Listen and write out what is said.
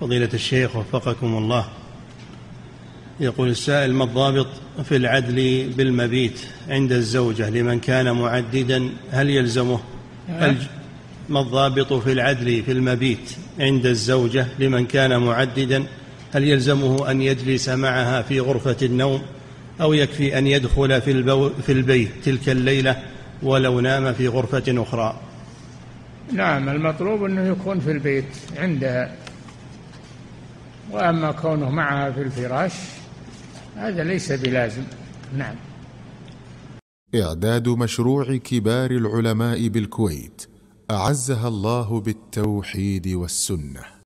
فضيلة الشيخ وفقكم الله، يقول السائل: ما الضابط في العدل بالمبيت عند الزوجة لمن كان معددا؟ هل يلزمه ما الضابط في العدل في المبيت عند الزوجة لمن كان معددا؟ هل يلزمه أن يجلس معها في غرفة النوم، أو يكفي أن يدخل في البيت تلك الليلة ولو نام في غرفة أخرى؟ نعم، المطلوب أنه يكون في البيت عندها، وأما كونه معها في الفراش هذا ليس بلازم. نعم. إعداد مشروع كبار العلماء بالكويت أعزها الله بالتوحيد والسنة.